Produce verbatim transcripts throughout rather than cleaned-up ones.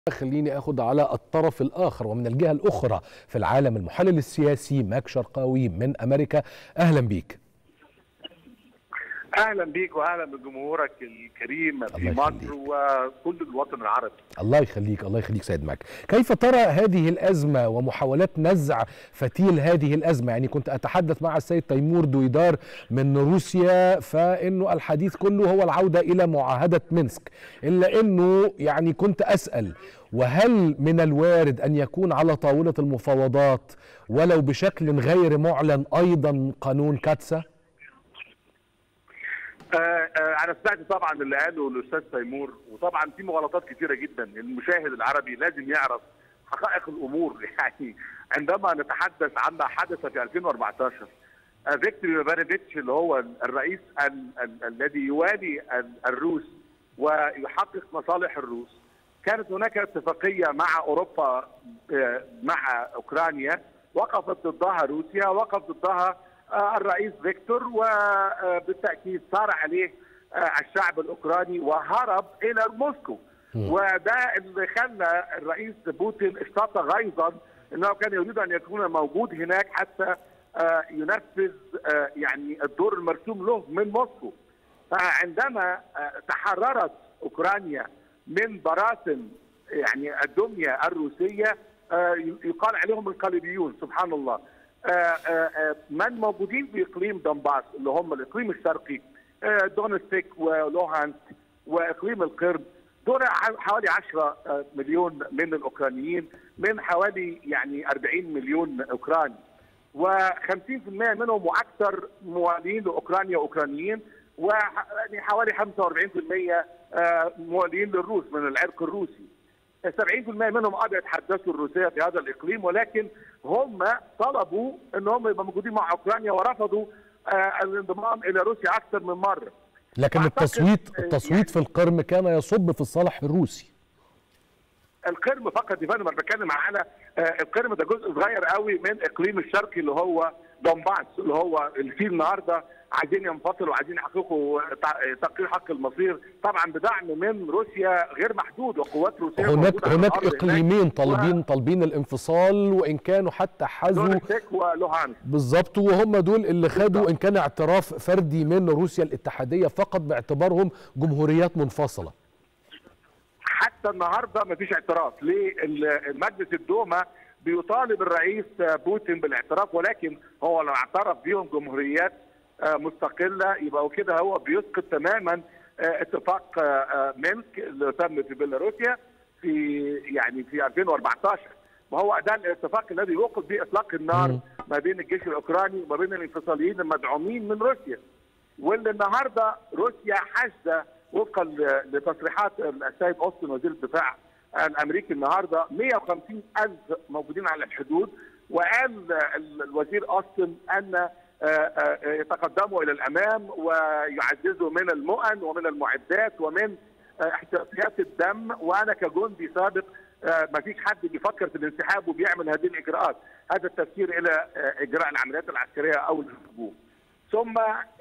خليني اخد على الطرف الاخر ومن الجهه الاخرى في العالم المحلل السياسي ماك شرقاوي من امريكا. اهلا بيك. اهلا بيك واهلا بجمهورك الكريم في مصر وكل الوطن العربي. الله يخليك الله يخليك سيد ماك. كيف ترى هذه الازمه ومحاولات نزع فتيل هذه الازمه؟ يعني كنت اتحدث مع السيد تيمور دويدار من روسيا فانه الحديث كله هو العوده الى معاهده مينسك، الا انه يعني كنت اسال وهل من الوارد ان يكون على طاوله المفاوضات ولو بشكل غير معلن ايضا قانون كاتسا؟ آه آه انا سمعت طبعا اللي قاله الاستاذ تيمور، وطبعا في مغالطات كثيره جدا. المشاهد العربي لازم يعرف حقائق الامور. يعني عندما نتحدث عما حدث في ألفين وأربعتاشر، آه فيكتور يوفانوفيتش اللي هو الرئيس ال ال الذي يوالي الروس ويحقق مصالح الروس، كانت هناك اتفاقيه مع اوروبا آه مع اوكرانيا وقفت ضدها روسيا، وقف ضدها الرئيس فيكتور، وبالتاكيد صار عليه الشعب الاوكراني وهرب الى موسكو. وده اللي خلى الرئيس بوتين اشتاط غيظا انه كان يريد ان يكون موجود هناك حتى ينفذ يعني الدور المرسوم له من موسكو. فعندما تحررت اوكرانيا من براثن يعني الدميه الروسيه، يقال عليهم القليبيون سبحان الله. من موجودين في اقليم دونباس اللي هم الاقليم الشرقي، دونستيك ولوهانسك واقليم القرم، دول حوالي عشرة مليون من الاوكرانيين من حوالي يعني أربعين مليون اوكراني، وخمسين بالمئة منهم واكثر موالين لاوكرانيا اوكرانيين، ويعني حوالي خمسة وأربعين بالمئة موالين للروس من العرق الروسي. سبعين بالمئة منهم قادروا يتحدثوا الروسيه في هذا الاقليم، ولكن هم طلبوا ان هم يبقوا موجودين مع اوكرانيا ورفضوا آه الانضمام الى روسيا اكثر من مره. لكن التصويت التصويت يعني في القرم كان يصب في الصالح الروسي. القرم فقط يا فندم، انا بتكلم على آه القرم ده جزء صغير قوي من اقليم الشرقي اللي هو دونباس، اللي هو اللي فيه النهارده عايزين ينفصلوا وعايزين يحققوا تقرير حق المصير، طبعا بدعم من روسيا غير محدود وقوات روسيه. هناك هناك اقليمين طالبين و... طالبين الانفصال، وان كانوا حتى حازوا دونستيك ولوهانسك بالظبط، وهم دول اللي خدوا ان كان اعتراف فردي من روسيا الاتحاديه فقط باعتبارهم جمهوريات منفصله. حتى النهارده ما فيش اعتراف لمجلس الدوما، بيطالب الرئيس بوتين بالاعتراف، ولكن هو لو اعترف بيهم جمهوريات مستقله يبقى كده هو بيسقط تماما اتفاق مينسك اللي تم في بيلاروسيا في يعني في ألفين وأربعتاشر. وهو ده الاتفاق الذي يوقف به اطلاق النار ما بين الجيش الاوكراني وما بين الانفصاليين المدعومين من روسيا. واللي النهارده روسيا حاشده وفقا لتصريحات السيد اوستن وزير الدفاع الامريكي النهارده مئة وخمسين ألف موجودين على الحدود، وقال الوزير اوستن ان يتقدموا الى الامام ويعززوا من المؤن ومن المعدات ومن احتياطيات الدم، وانا كجندي سابق ما فيش حد بيفكر في الانسحاب وبيعمل هذه الاجراءات، هذا التفكير الى اجراء العمليات العسكريه او الهجوم. ثم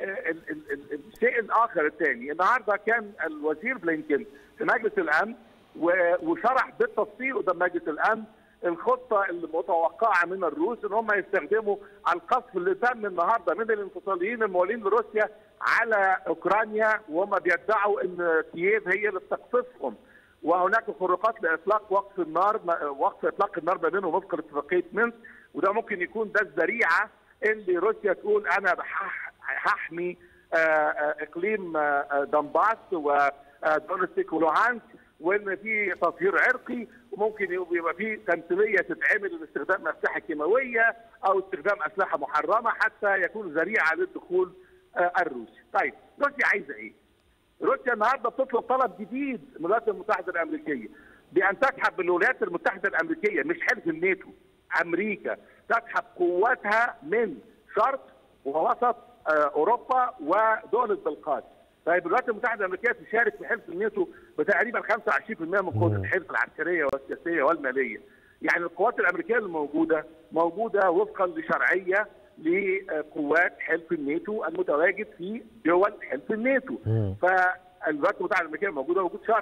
الشيء الاخر الثاني، النهارده كان الوزير بلينكن في مجلس الامن وشرح بالتفصيل قدام مجلس الامن الخطه المتوقعه من الروس ان هم يستخدموا القصف اللي تم النهارده من الانفصاليين الموالين لروسيا على اوكرانيا، وهم بيدعوا ان كييف هي اللي بتقصفهم، وهناك خروقات لاطلاق وقف النار وقف اطلاق النار ما بينهم وفق اتفاقيه مينسك، وده ممكن يكون ده الذريعه اللي روسيا تقول انا هحمي اقليم دونباس ودونستيك ولوهانسك، وان في تطهير عرقي، وممكن يبقى في تمثيليه تتعمل لاستخدام اسلحه كيماويه او استخدام اسلحه محرمه حتى يكون ذريعه للدخول الروسي. طيب روسيا عايزه ايه؟ روسيا النهارده بتطلب طلب جديد من الولايات المتحده الامريكيه بان تسحب من الولايات المتحده الامريكيه، مش حلف الناتو، امريكا تسحب قواتها من شرق ووسط اوروبا ودول البلقان. طيب الولايات المتحده الامريكيه تشارك في حلف الناتو بتقريبا خمسة وعشرين بالمئة من قوه الحلف العسكريه والسياسيه والماليه. يعني القوات الامريكيه الموجوده موجوده وفقا لشرعيه لقوات حلف الناتو المتواجد في دول حلف الناتو. فالولايات المتحده الامريكيه موجوده وجود شرعي.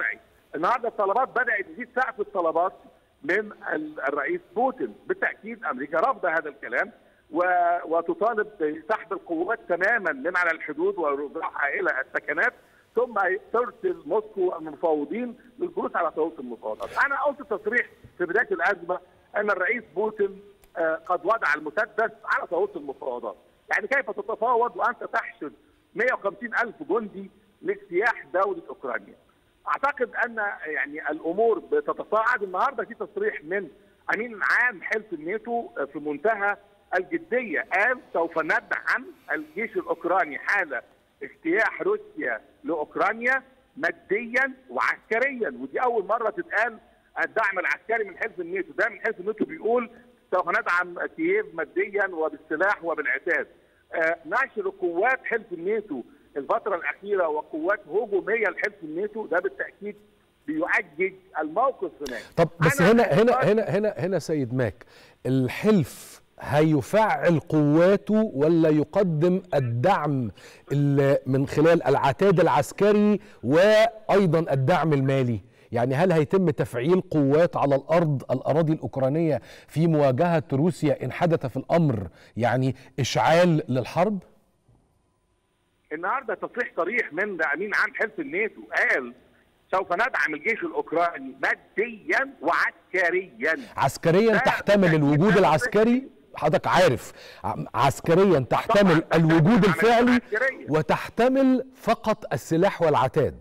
النهارده الطلبات بدات تزيد، سقف الطلبات من الرئيس بوتين. بالتاكيد امريكا رافضه هذا الكلام وتطالب بسحب القوات تماما من على الحدود ورجوعها الى السكنات، ثم ترسل موسكو المفاوضين للجلوس على طاوله المفاوضات. انا قلت تصريح في بدايه الازمه ان الرئيس بوتين قد وضع المسدس على طاوله المفاوضات. يعني كيف تتفاوض وانت تحشد مئة وخمسين ألف جندي لاجتياح دوله اوكرانيا؟ اعتقد ان يعني الامور بتتصاعد. النهارده في تصريح من امين عام حلف الناتو في منتهى الجديه، قال سوف ندعم الجيش الاوكراني حال اجتياح روسيا لاوكرانيا ماديا وعسكريا، ودي اول مره تتقال الدعم العسكري من حلف الناتو. ده من حلف الناتو بيقول سوف ندعم كييف ماديا وبالسلاح وبالعتاد. آه نشر قوات حلف الناتو الفتره الاخيره وقوات هجوميه لحلف الناتو ده بالتاكيد بيؤجج الموقف هناك. طب بس هنا هنا هنا هنا هنا سيد ماك، الحلف هيفعل قواته ولا يقدم الدعم من خلال العتاد العسكري وايضا الدعم المالي؟ يعني هل هيتم تفعيل قوات على الارض الاراضي الاوكرانيه في مواجهه روسيا ان حدث في الامر يعني اشعال للحرب؟ النهارده تصريح صريح من امين عام حلف الناتو، قال سوف ندعم الجيش الاوكراني ماديا وعسكريا. عسكريا تحتمل الوجود العسكري، حضرتك عارف، عسكريا تحتمل الوجود الفعلي وتحتمل فقط السلاح والعتاد،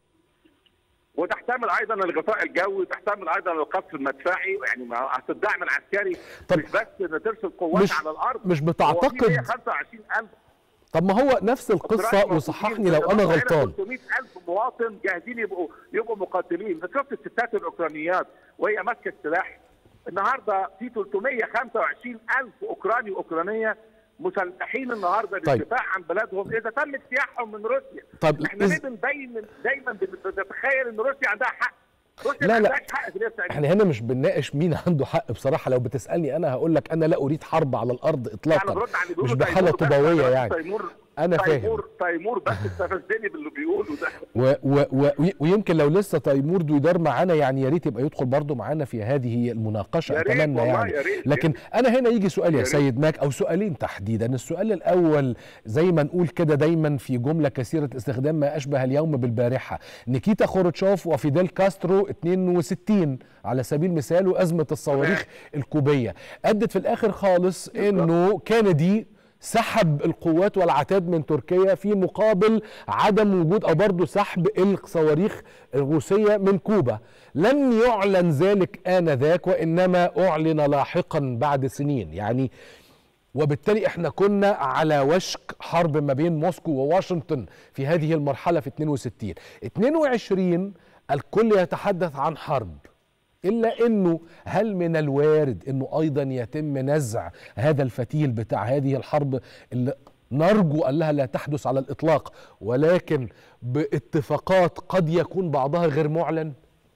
وتحتمل ايضا الغطاء الجوي، وتحتمل ايضا القصف المدفعي. يعني الدعم العسكري مش بس ان ترسل قوات مش على الارض. مش بتعتقد مئة وخمسة وعشرين ألف. طب ما هو نفس القصه، وصححني لو انا غلطان. ثلاثمئة ألف مواطن جاهزين يبقوا يبقوا مقاتلين. شفت الستات الاوكرانيات وهي ماسكه السلاح؟ النهارده في ثلاثمئة وخمسة وعشرين ألف اوكراني واوكرانيه مسلحين النهارده للدفاع عن بلادهم اذا تم اجتياحهم من روسيا. طب احنا ليه بنبين دايما بنتخيل ان روسيا عندها حق؟ روسيا لا ما لا عندهاش حق في ده. احنا هنا مش بنناقش مين عنده حق بصراحه. لو بتسالني انا هقول لك انا لا اريد حرب على الارض اطلاقا، مش بحاله طوبويه يعني. تيمور انا فاهم تيمور تيمور بس استفزني باللي بيقوله ده. و و و ويمكن لو لسه تيمور دويدار معانا يعني يا ريت يبقى يدخل برضه معانا في هذه المناقشه، اتمنى يعني. لكن انا هنا يجي سؤال يا سيد ماك، او سؤالين تحديدا. السؤال الاول زي ما نقول كده دايما في جمله كثيره استخدام ما اشبه اليوم بالبارحه، نيكيتا خروتشوف وفيديل كاسترو اثنين وستين على سبيل المثال، وازمه الصواريخ الكوبيه ادت في الاخر خالص انه كينيدي سحب القوات والعتاد من تركيا في مقابل عدم وجود او برضه سحب الصواريخ الروسيه من كوبا. لم يعلن ذلك آنذاك وانما اعلن لاحقا بعد سنين يعني، وبالتالي احنا كنا على وشك حرب ما بين موسكو وواشنطن في هذه المرحله في اثنين وستين. اثنين وعشرين الكل يتحدث عن حرب، إلا أنه هل من الوارد أنه أيضا يتم نزع هذا الفتيل بتاع هذه الحرب اللي نرجو أنها لا تحدث على الإطلاق، ولكن باتفاقات قد يكون بعضها غير معلن؟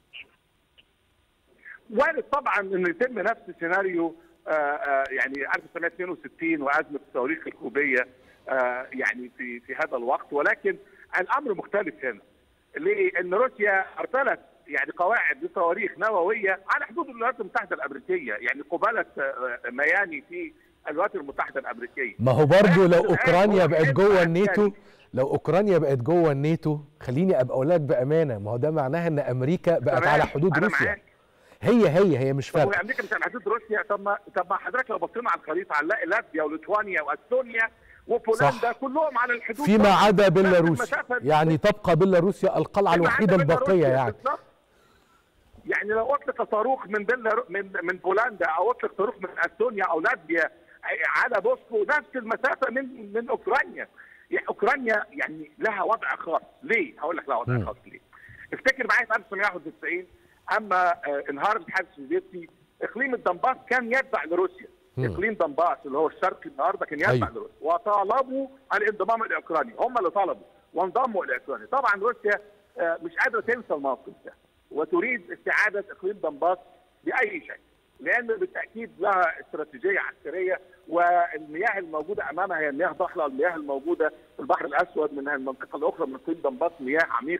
وارد طبعا أنه يتم نفس السيناريو آآ آآ يعني ألف وتسعمئة واثنين وستين وأزمة الصواريخ الكوبية يعني في في هذا الوقت، ولكن الأمر مختلف هنا. ليه؟ أن روسيا أرسلت يعني قواعد لصواريخ نوويه على حدود الولايات المتحده الامريكيه، يعني قباله ميامي في الولايات المتحده الامريكيه. ما هو برضه لو اوكرانيا بقت جوه الناتو، لو اوكرانيا بقت جوه الناتو خليني ابقى اقول لك بامانه، ما هو ده معناه ان امريكا بقت على حدود روسيا. معاك. هي هي هي مش فارقه. امريكا مش على حدود روسيا. طب ما طب ما حضرتك لو بصينا على الخريطه هنلاقي لاتفيا وليتوانيا واستونيا وبولندا كلهم على الحدود فيما عدا بيلاروسيا، يعني تبقى بيلاروسيا القلعه الوحيده الباقيه يعني. يعني لو اطلق صاروخ من بيلا من من بولندا او اطلق صاروخ من استونيا او لاتفيا على موسكو نفس المسافه من من اوكرانيا. يعني اوكرانيا يعني لها وضع خاص. ليه؟ هقول لك لها وضع خاص ليه. افتكر معايا في ألف وتسعمئة وواحد وتسعين اما انهار الاتحاد السوفيتي اقليم الدنباس كان يتبع لروسيا. م. اقليم دنباس اللي هو الشرقي النهارده كان يتبع أيوه. لروسيا، وطالبوا الانضمام الاوكراني، هم اللي طلبوا وانضموا الى اوكرانيا. طبعا روسيا مش قادره تنسى الموقف ده وتريد استعاده اقليم دنباس باي شيء، لان بالتاكيد لها استراتيجيه عسكريه، والمياه الموجوده امامها هي المياه ضحله، المياه الموجوده في البحر الاسود من المنطقه الاخرى من اقليم دنباس مياه عميقه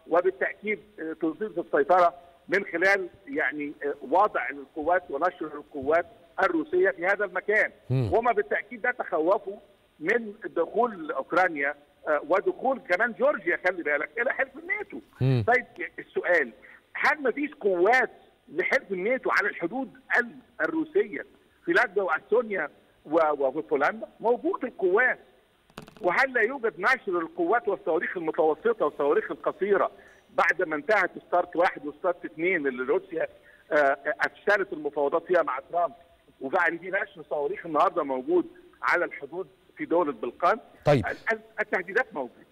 وبالتاكيد تزيد السيطره من خلال يعني وضع القوات ونشر القوات الروسيه في هذا المكان. وما بالتاكيد ده تخوفوا من دخول اوكرانيا ودخول كمان جورجيا، خلي بالك، الى حلف الناتو. طيب السؤال، هل ما فيش قوات لحلف الناتو على الحدود الروسيه في لاتفيا واستونيا وبولندا؟ موجود القوات. وهل لا يوجد نشر القوات والصواريخ المتوسطه والصواريخ القصيره بعد ما انتهت ستارت واحد وستارت اثنين اللي روسيا افشلت المفاوضات فيها مع ترامب، وبعد دي نشر صواريخ النهارده موجود على الحدود في دوله البلقان؟ طيب التهديدات موجوده.